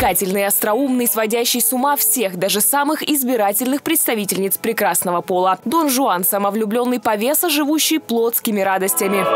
Увлекательный, остроумный, сводящий с ума всех, даже самых избирательных представительниц прекрасного пола. Дон Жуан – самовлюбленный повеса, живущий плотскими радостями.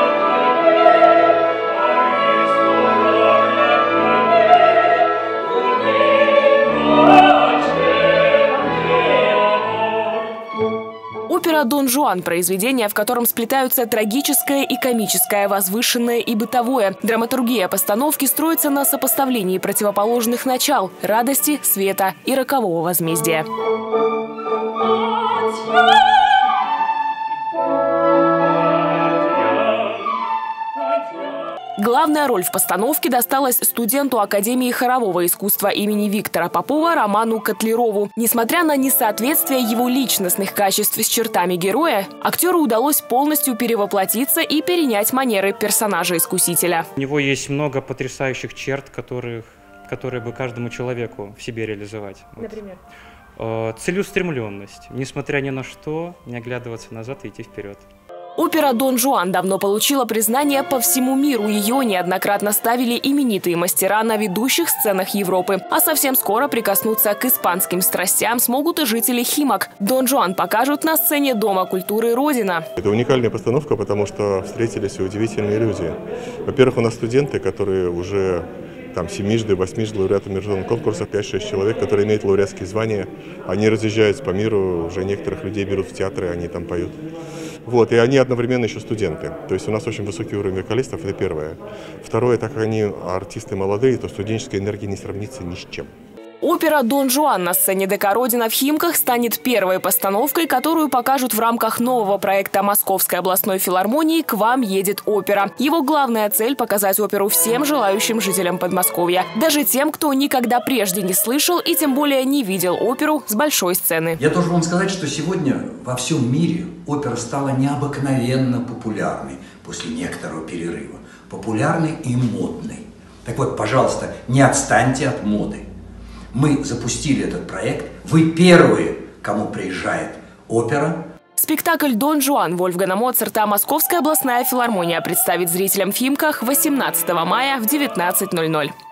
Опера «Дон Жуан» – произведение, в котором сплетаются трагическое и комическое, возвышенное и бытовое. Драматургия постановки строится на сопоставлении противоположных начал – радости, света и рокового возмездия. Главная роль в постановке досталась студенту Академии хорового искусства имени Виктора Попова Роману Котлерову. Несмотря на несоответствие его личностных качеств с чертами героя, актеру удалось полностью перевоплотиться и перенять манеры персонажа-искусителя. У него есть много потрясающих черт, которые бы каждому человеку в себе реализовать. Например? Целеустремленность. Несмотря ни на что, не оглядываться назад и идти вперед. Опера «Дон Жуан» давно получила признание по всему миру. Ее неоднократно ставили именитые мастера на ведущих сценах Европы. А совсем скоро прикоснуться к испанским страстям смогут и жители Химок. «Дон Жуан» покажут на сцене Дома культуры «Родина». Это уникальная постановка, потому что встретились удивительные люди. Во-первых, у нас студенты, которые уже там 7-жды, 8-жды лауреаты международных конкурсов, 5-6 человек, которые имеют лауреатские звания. Они разъезжаются по миру, уже некоторых людей берут в театры, они там поют. Вот, и они одновременно еще студенты. То есть у нас очень высокий уровень вокалистов, это первое. Второе, так как они артисты молодые, то студенческая энергия не сравнится ни с чем. Опера «Дон Жуан» на сцене ДК «Родина» в Химках станет первой постановкой, которую покажут в рамках нового проекта Московской областной филармонии «К вам едет опера». Его главная цель – показать оперу всем желающим жителям Подмосковья. Даже тем, кто никогда прежде не слышал и тем более не видел оперу с большой сцены. Я должен вам сказать, что сегодня во всем мире опера стала необыкновенно популярной после некоторого перерыва. Популярной и модной. Так вот, пожалуйста, не отстаньте от моды. Мы запустили этот проект. Вы первые, кому приезжает опера. Спектакль «Дон Жуан» Вольфгана Моцарта Московская областная филармония представит зрителям в Химках 18 мая в 19:00.